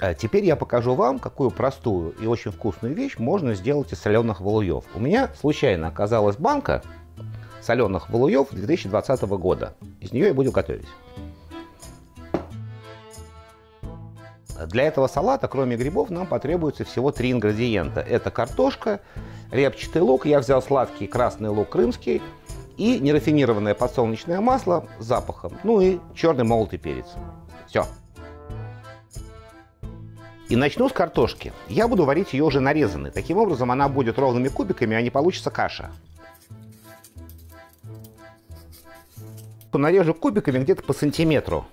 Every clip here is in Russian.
Теперь я покажу вам, какую простую и очень вкусную вещь можно сделать из соленых валуев. У меня случайно оказалась банка соленых валуев 2020 года. Из нее я буду готовить. Для этого салата, кроме грибов, нам потребуется всего 3 ингредиента. Это картошка, репчатый лук, я взял сладкий красный лук крымский и нерафинированное подсолнечное масло с запахом, ну и черный молотый перец. Все. И начну с картошки. Я буду варить ее уже нарезанной. Таким образом она будет ровными кубиками, а не получится каша. Нарежу кубиками где-то по сантиметру.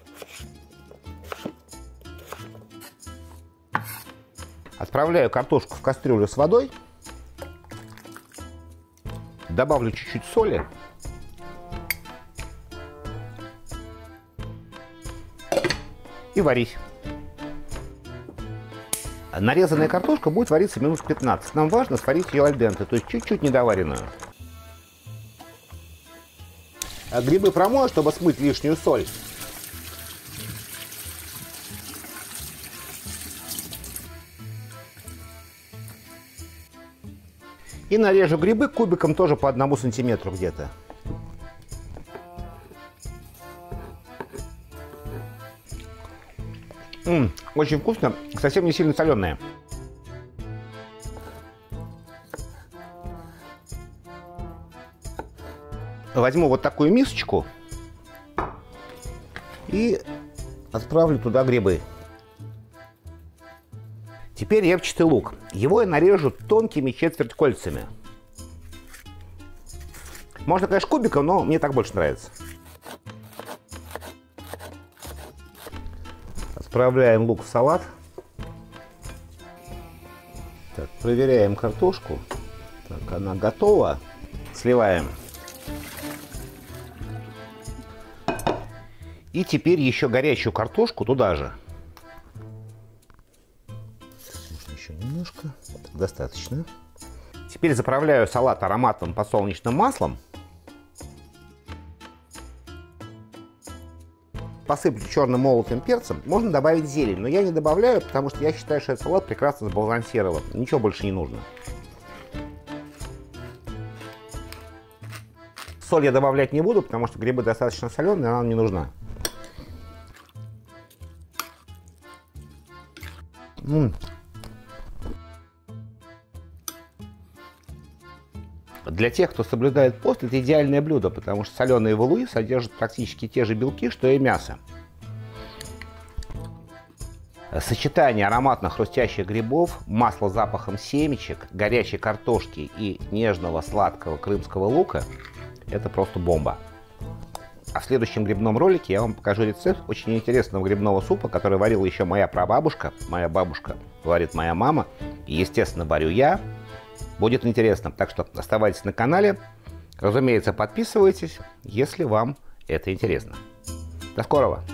Отправляю картошку в кастрюлю с водой. Добавлю чуть-чуть соли. И варить. Нарезанная картошка будет вариться минут 15. Нам важно сварить ее аль денте, то есть чуть-чуть недоваренную. Грибы промою, чтобы смыть лишнюю соль. И нарежу грибы кубиком тоже по 1 сантиметру где-то. Очень вкусно, совсем не сильно соленые. Возьму вот такую мисочку и отправлю туда грибы. Теперь репчатый лук. Его я нарежу тонкими четвертькольцами. Можно, конечно, кубиком, но мне так больше нравится. Отправляем лук в салат. Так, проверяем картошку. Так, она готова. Сливаем. И теперь еще горячую картошку туда же. Можно еще немножко. Так, достаточно. Теперь заправляю салат ароматным подсолнечным маслом. Посыплю черным молотым перцем. Можно добавить зелень, но я не добавляю, потому что я считаю, что этот салат прекрасно сбалансирован. Ничего больше не нужно. Соль я добавлять не буду, потому что грибы достаточно соленые, она нам не нужна. Для тех, кто соблюдает пост, это идеальное блюдо, потому что соленые валуи содержат практически те же белки, что и мясо. Сочетание ароматно-хрустящих грибов, масла с запахом семечек, горячей картошки и нежного сладкого крымского лука – это просто бомба. А в следующем грибном ролике я вам покажу рецепт очень интересного грибного супа, который варила еще моя прабабушка. Моя бабушка варит моя мама. И, естественно, варю я. Будет интересно. Так что оставайтесь на канале. Разумеется, подписывайтесь, если вам это интересно. До скорого!